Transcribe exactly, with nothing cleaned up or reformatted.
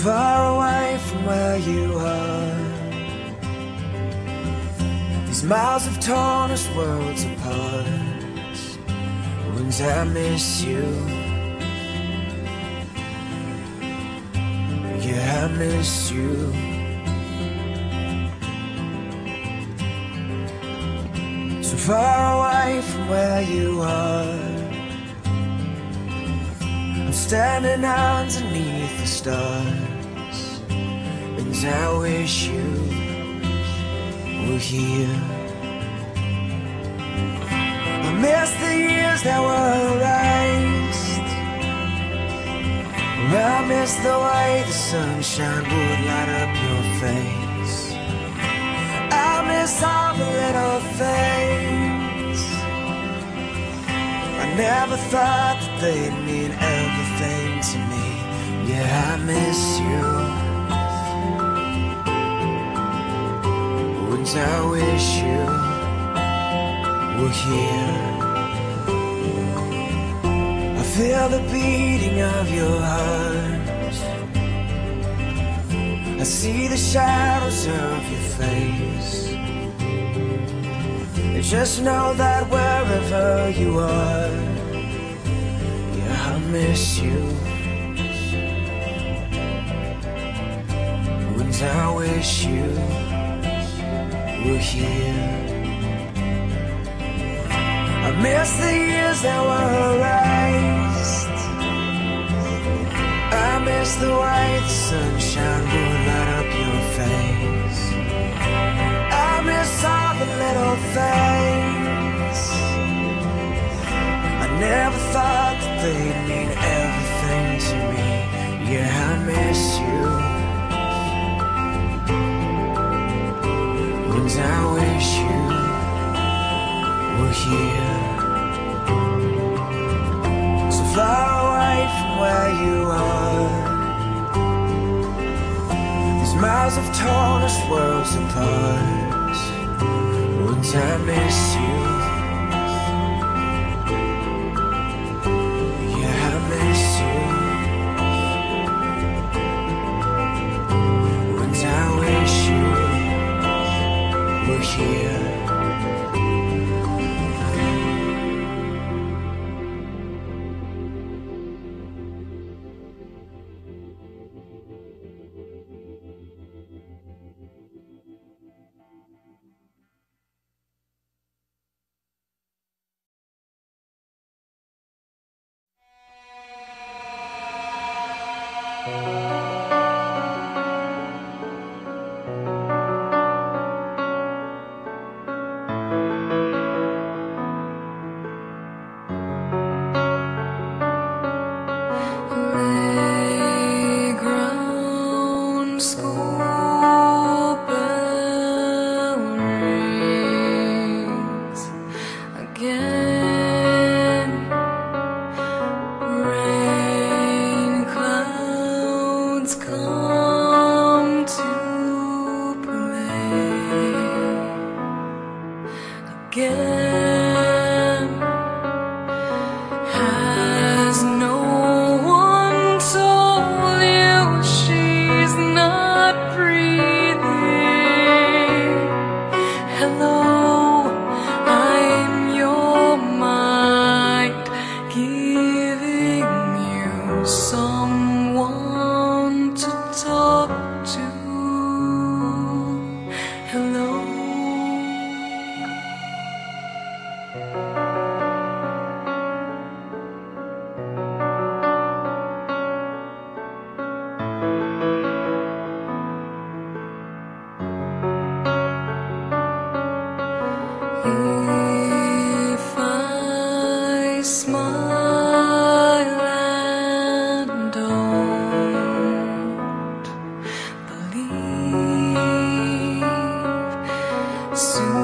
far away from where you are. These miles have torn us worlds apart. Wouldn't I miss you? Yeah, I miss you. So far away from where you are. I'm standing underneath the stars, and I wish you were here. I miss the years that were erased. I miss the way the sunshine would light up your face. I miss all the little things I never thought that they'd mean everything to me. Yeah, I miss you. Wouldn't I wish you were here? I feel the beating of your heart. I see the shadows of your face. And just know that wherever you are, yeah, I miss you. Wouldn't I wish you were here? I miss the years that were erased. I miss the way the sunshine would light up your face. I miss all the little things I never thought that they'd mean everything to me. Yeah, I miss you. Wouldn't I wish you were here? So far away from where you are. These miles have torn us worlds apart. Wouldn't I miss you? Yeah, I miss you. Wouldn't I wish you were here? Soon